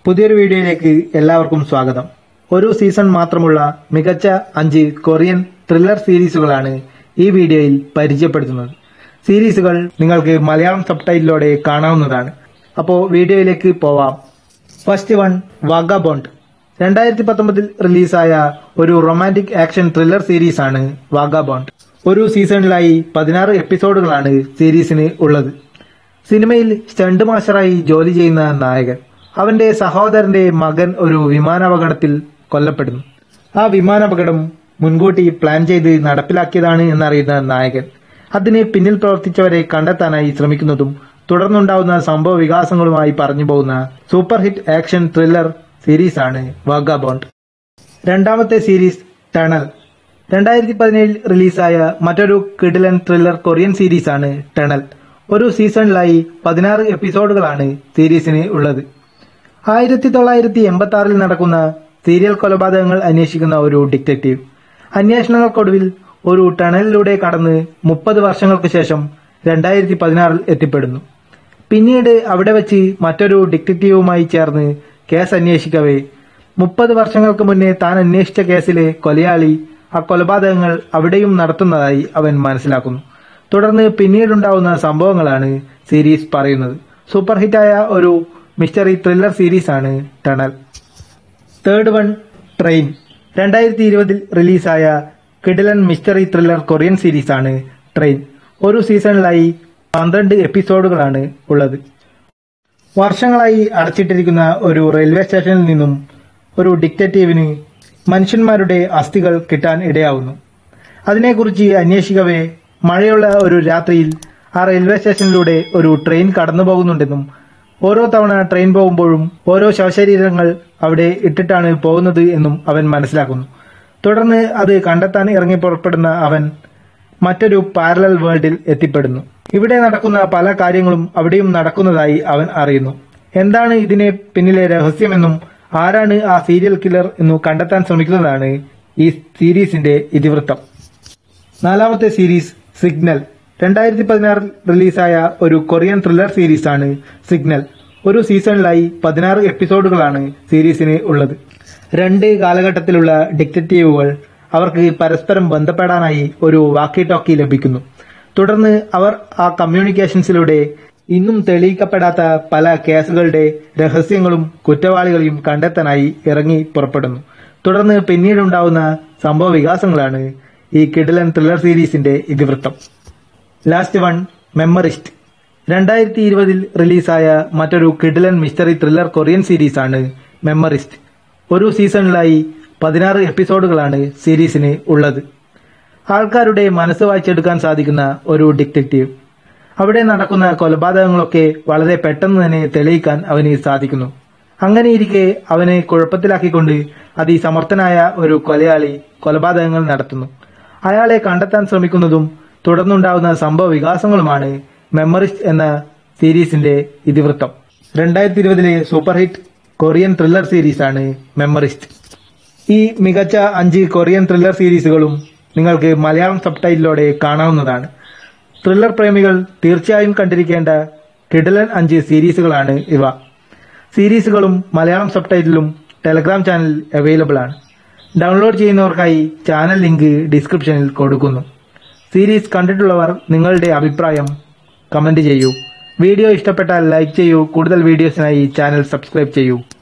പുതിയൊരു വീഡിയോയിലേക്ക് എല്ലാവർക്കും സ്വാഗതം. ഒരു സീസൺ മാത്രമുള്ള മികച്ച 5 കൊറിയൻ ത്രില്ലർ സീരീസുകളാണ് ഈ വീഡിയോയിൽ പരിചയപ്പെടുത്തുന്നത്. സീരീസുകൾ നിങ്ങൾക്ക് മലയാളം സബ്ടൈറ്റിലോടെ കാണാവുന്നതാണ്. അപ്പോൾ വീഡിയോയിലേക്ക് പോവാം. First one, vagabond. 2019 റിലീസായ ഒരു റൊമാന്റിക് ആക്ഷൻ ത്രില്ലർ സീരീസാണ് വാഗാബോണ്ട്. ഒരു സീസണിലായി 16 എപ്പിസോഡുകളാണ് സീരീസിന് ഉള്ളത്. സിനിമയിൽ സ്റ്റണ്ട് മാസ്റ്ററായി ജോലി ചെയ്യുന്ന നായകൻ അവന്റെ സഹോദരന്റെ മകൻ ഒരു വിമാനാപകടത്തിൽ കൊല്ലപ്പെടുന്നു. ആ വിമാനാപകടം മുൻകൂട്ടി പ്ലാൻ ചെയ്ത് നടപ്പിലാക്കിയതാണ് എന്നറിയുന്ന നായകൻ അതിന് പിന്നിൽ പ്രവർത്തിച്ചവരെ കണ്ടെത്താനായി ശ്രമിക്കുന്നതും തുടർന്നുണ്ടാവുന്ന സംഭവ വികാസങ്ങളുമായി പറഞ്ഞു പോകുന്ന സൂപ്പർ ഹിറ്റ് ആക്ഷൻ ത്രില്ലർ സീരീസാണ് വാഗാബോണ്ട്. രണ്ടാമത്തെ സീരീസ് ടണൽ. 2017 റിലീസായ മറ്റൊരു കിടിലൻ ത്രില്ലർ കൊറിയൻ സീരീസാണ് ടണൽ. ഒരു സീസണിലായി 16 എപ്പിസോഡുകളാണ് സീരീസിന് ഉള്ളത്. 1986 നടക്കുന്ന സീരിയൽ കൊലപാതകങ്ങൾ അന്വേഷിക്കുന്ന ഒരു ഡിറ്റക്റ്റീവ് അന്വേഷണങ്ങൾക്കൊടുവിൽ ഒരു ടണലിലൂടെ കടന്ന് 30 വർഷങ്ങൾക്ക് ശേഷം 2016 എത്തിപ്പെടുന്നു. പിന്നീട് അവിടെ വെച്ച് മറ്റൊരു ഡിറ്റക്റ്റീവുമായി ചേർന്ന് കേസ് അന്വേഷിക്കവേ 30 വർഷങ്ങൾക്ക് മുന്നേ താൻ അന്വേഷിച്ച കേസിലെ കൊലയാളി ആ കൊലപാതകങ്ങൾ അവിടെയും നടത്തുന്നതായി അവൻ മനസ്സിലാക്കുന്നു. തുടർന്ന് പിന്നീടുണ്ടാവുന്ന സംഭവങ്ങളാണ് സീരീസ് പറയുന്നത്. സൂപ്പർ ഹിറ്റായ ഒരു മിസ്റ്ററി ത്രില്ലർ സീരീസാണ് ടണൽ. Third one, Train. 2020 റിലീസായ കിടിലൻ മിസ്റ്ററി ത്രില്ലർ കൊറിയൻ സീരീസാണ് ട്രെയിൻ. ഒരു സീസണിലായി 12 എപ്പിസോഡുകളാണ് ഉള്ളത്. വർഷങ്ങളായി അടച്ചിട്ടിരിക്കുന്ന ഒരു റെയിൽവേ സ്റ്റേഷനിൽ നിന്നും ഒരു ഡിറ്റക്റ്റീവിന് മനുഷ്യന്മാരുടെ അസ്ഥികൾ കിട്ടാൻ ഇടയാവുന്നു. അതിനെക്കുറിച്ച് അന്വേഷിക്കവേ മഴയുള്ള ഒരു രാത്രിയിൽ ആ റെയിൽവേ സ്റ്റേഷനിലൂടെ ഒരു ട്രെയിൻ കടന്നു പോകുന്നുണ്ടെന്നും ഓരോ തവണ ട്രെയിൻ പോകുമ്പോഴും ഓരോ ശവശരീരങ്ങൾ അവിടെ ഇട്ടിട്ടാണ് പോകുന്നത് എന്നും അവൻ മനസ്സിലാക്കുന്നു. തുടർന്ന് അത് കണ്ടെത്താൻ ഇറങ്ങി പുറപ്പെടുന്ന അവൻ മറ്റൊരു പാരലൽ വേൾഡിൽ എത്തിപ്പെടുന്നു. ഇവിടെ നടക്കുന്ന പല കാര്യങ്ങളും അവിടെയും നടക്കുന്നതായി അവൻ അറിയുന്നു. എന്താണ് ഇതിനെ പിന്നിലെ രഹസ്യമെന്നും ആരാണ് ആ സീരിയൽ കില്ലർ എന്നും കണ്ടെത്താൻ ശ്രമിക്കുന്നതാണ് ഈ സീരീസിന്റെ ഇതിവൃത്തം. നാലാമത്തെ സീരീസ് സിഗ്നൽ. 2016 റിലീസായ ഒരു കൊറിയൻ ത്രില്ലർ സീരീസാണ് സിഗ്നൽ. ഒരു സീസണിലായി 16 എപ്പിസോഡുകളാണ് സീരീസിന് ഉള്ളത്. 2 കാലഘട്ടത്തിലുള്ള ഡിറ്റക്റ്റീവുകൾ അവർക്ക് പരസ്പരം ബന്ധപ്പെടാനായി ഒരു വാക്കി ടോക്കി ലഭിക്കുന്നു. തുടർന്ന് അവർ ആ കമ്മ്യൂണിക്കേഷൻസിലൂടെ ഇന്നും തെളിയിക്കപ്പെടാത്ത പല കേസുകളുടെ രഹസ്യങ്ങളും കുറ്റവാളികളെയും കണ്ടെത്താനായി ഇറങ്ങി പുറപ്പെടുന്നു. തുടർന്ന് പിന്നീടുണ്ടാവുന്ന സംഭവ വികാസങ്ങളാണ് ഈ കിടിലൻ ത്രില്ലർ സീരീസിന്റെ ഇതിവൃത്തം. Last one, മെമ്മറിസ്റ്റ്. 2020 റിലീസായ മറ്റൊരു കിടിലൻ മിസ്റ്ററി ത്രില്ലർ കൊറിയൻ സീരീസാണ് മെമ്മറിസ്റ്റ്. ഒരു സീസണിലായി 16 എപ്പിസോഡുകളാണ് സീരീസിന് ഉള്ളത്. ആൾക്കാരുടെ മനസ്സ് വായിച്ചെടുക്കാൻ സാധിക്കുന്ന ഒരു ഡിറ്റക്റ്റീവ് അവിടെ നടക്കുന്ന കൊലപാതകങ്ങളൊക്കെ വളരെ പെട്ടെന്ന് തന്നെ തെളിയിക്കാൻ അവന് സാധിക്കുന്നു. അങ്ങനെയിരിക്കെ അവനെ കുഴപ്പത്തിലാക്കിക്കൊണ്ട് അതിസമർത്ഥനായ ഒരു കൊലയാളി കൊലപാതകങ്ങൾ നടത്തുന്നു. അയാളെ കണ്ടെത്താൻ ശ്രമിക്കുന്നതും തുടർന്നുണ്ടാവുന്ന സംഭവ വികാസങ്ങളുമാണ് മെമ്മറിസ്റ്റ് എന്ന സീരീസിന്റെ ഇതിവൃത്തം. 2020 സൂപ്പർ ഹിറ്റ് കൊറിയൻ ത്രില്ലർ സീരീസാണ് മെമ്മറിസ്റ്റ്. ഈ മികച്ച 5 കൊറിയൻ ത്രില്ലർ സീരീസുകളും നിങ്ങൾക്ക് മലയാളം സബ്ടൈറ്റിലോടെ കാണാവുന്നതാണ്. ത്രില്ലർ പ്രേമികൾ തീർച്ചയായും കണ്ടിരിക്കേണ്ട കിടിലൻ 5 സീരീസുകളാണ് ഇവ. സീരീസുകളും മലയാളം സബ്ടൈറ്റിലും ടെലഗ്രാം ചാനൽ അവൈലബിൾ ആണ്. ഡൗൺലോഡ് ചെയ്യുന്നവർക്കായി ചാനൽ ലിങ്ക് ഡിസ്ക്രിപ്ഷനിൽ കൊടുക്കുന്നു. സീരീസ് കണ്ടിട്ടുള്ളവർ നിങ്ങളുടെ അഭിപ്രായം കമന്റ് ചെയ്യൂ. വീഡിയോ ഇഷ്ടപ്പെട്ടാൽ ലൈക്ക് ചെയ്യൂ. കൂടുതൽ വീഡിയോസിനായി ചാനൽ സബ്സ്ക്രൈബ് ചെയ്യൂ.